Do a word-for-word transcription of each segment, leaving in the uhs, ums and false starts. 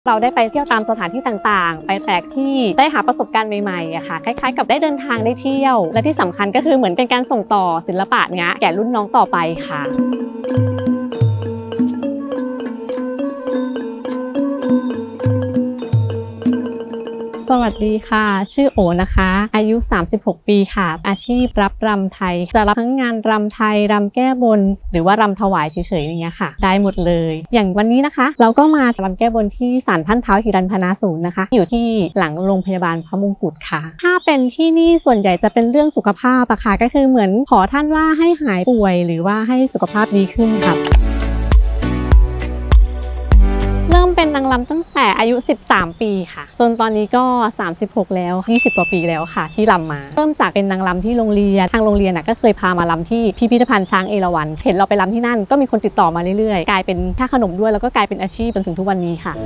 เราได้ไปเที่ยวตามสถานที่ต่างๆไปแปลกที่ได้หาประสบการณ์ใหม่ๆอะค่ะคล้ายๆกับได้เดินทางได้เที่ยวและที่สำคัญก็คือเหมือนเป็นการส่งต่อศิลปะงะแก่รุ่นน้องต่อไปค่ะสวัสดีค่ะชื่อโอนะคะอายุสามสิบหกปีค่ะอาชีพรับรำไทยจะรับทั้งงานรำไทยรำแก้บนหรือว่ารำถวายเฉยๆอย่างเงี้ยค่ะได้หมดเลยอย่างวันนี้นะคะเราก็มารำแก้บนที่ศาลท่านท้าวหิรัญพนาศูนย์นะคะอยู่ที่หลังโรงพยาบาลพระมงกุฎค่ะถ้าเป็นที่นี่ส่วนใหญ่จะเป็นเรื่องสุขภาพอะค่ะก็คือเหมือนขอท่านว่าให้หายป่วยหรือว่าให้สุขภาพดีขึ้นค่ะเริ่มเป็นนางรำตั้งแต่อายุสิบสามปีค่ะจนตอนนี้ก็สามสิบหกแล้วยี่สิบกว่าปีแล้วค่ะที่รำมาเริ่มจากเป็นนางรำที่โรงเรียนทางโรงเรียนก็เคยพามารำที่พิพิธภัณฑ์ช้างเอราวัณเห็นเราไปรำที่นั่นก็มีคนติดต่อมาเรื่อยๆกลายเป็นค่าขนมด้วยแล้วก็กลายเป็นอาชีพจนถึงทุกวันนี้ค่ะ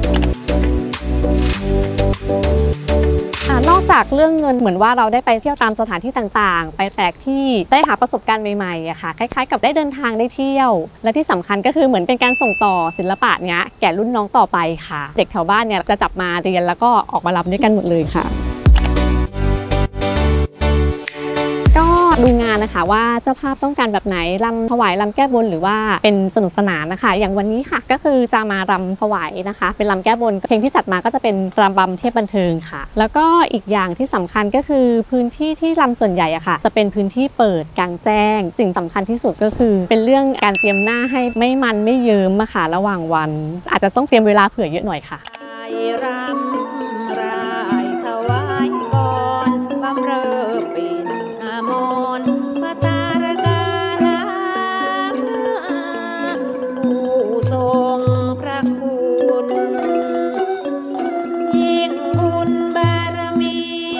นอกจากเรื่องเงินเหมือนว่าเราได้ไปเที่ยวตามสถานที่ต่างๆไปแปลกที่ได้หาประสบการณ์ใหม่ๆอะค่ะคล้ายๆกับได้เดินทางได้เที่ยวและที่สำคัญก็คือเหมือนเป็นการส่งต่อศิลปะเนี้ยแก่รุ่นน้องต่อไปค่ะเด็กแถวบ้านเนี่ยจะจับมาเรียนแล้วก็ออกมารำด้วยกันหมดเลยค่ะก็ดูงานนะคะว่าเจ้าภาพต้องการแบบไหนรำถวายรำแก้บนหรือว่าเป็นสนุกสนานนะคะอย่างวันนี้ค่ะก็คือจะมารำถวายนะคะเป็นรำแก้บนเพลงที่จัดมาก็จะเป็นรำบำเทพบันเทิงค่ะแล้วก็อีกอย่างที่สำคัญก็คือพื้นที่ที่รำส่วนใหญ่อะค่ะจะเป็นพื้นที่เปิดกลางแจ้งสิ่งสำคัญที่สุดก็คือเป็นเรื่องการเตรียมหน้าให้ไม่มันไม่เยิ้มอะค่ะระหว่างวันอาจจะต้องเตรียมเวลาเผื่อเยอะหน่อยค่ะรำรายถวายก่อนบำเรอเป็นอมรพระตารกาลาผู้ทรงพระคุณยิ่งบุญบารมี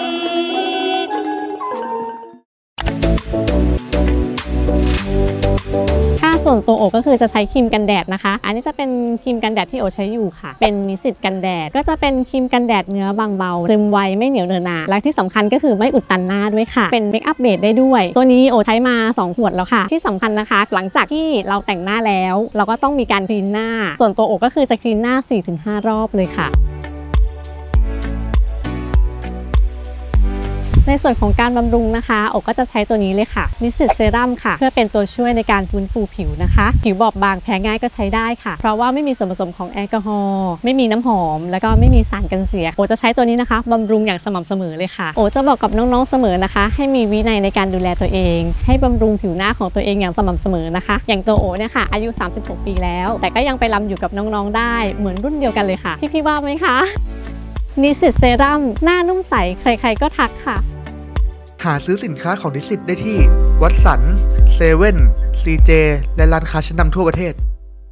ส่วนตัวโอก็คือจะใช้ครีมกันแดดนะคะอันนี้จะเป็นครีมกันแดดที่โอใช้อยู่ค่ะเป็นนิสิตกันแดดก็จะเป็นครีมกันแดดเนื้อบางเบาซึมไวไม่เหนียวเนอะหนาและที่สำคัญก็คือไม่อุดตันหน้าด้วยค่ะเป็นเมคอัพเบสได้ด้วยตัวนี้โอใช้มาสองขวดแล้วค่ะที่สำคัญนะคะหลังจากที่เราแต่งหน้าแล้วเราก็ต้องมีการคลีนหน้าส่วนตัวโอก็คือจะคลีนหน้า สี่ถึงห้า รอบเลยค่ะในส่วนของการบำรุงนะคะโอก็จะใช้ตัวนี้เลยค่ะนิสสิตเซรั่มค่ะเพื่อเป็นตัวช่วยในการฟื้นฟูผิวนะคะผิวบอบบางแพ้ง่ายก็ใช้ได้ค่ะเพราะว่าไม่มีส่วนผสมของแอลกอฮอล์ไม่มีน้ำหอมแล้วก็ไม่มีสารกันเสียโอจะใช้ตัวนี้นะคะบำรุงอย่างสม่ำเสมอเลยค่ะโอจะบอกกับน้องๆเสมอนะคะให้มีวินัยในการดูแลตัวเองให้บำรุงผิวหน้าของตัวเองอย่างสม่ำเสมอนะคะอย่างตัวโอเนี่ยค่ะอายุสามสิบหกปีแล้วแต่ก็ยังไปรำอยู่กับน้องๆได้เหมือนรุ่นเดียวกันเลยค่ะพี่ๆว่าไหมคะนิสสิตเซรั่มหน้านุ่มใสใครๆก็ทักค่ะหาซื้อสินค้าของนิสสิตได้ที่วัตสัน เซเว่น ซี เจ และร้านค้าชั้นนำทั่วประเทศ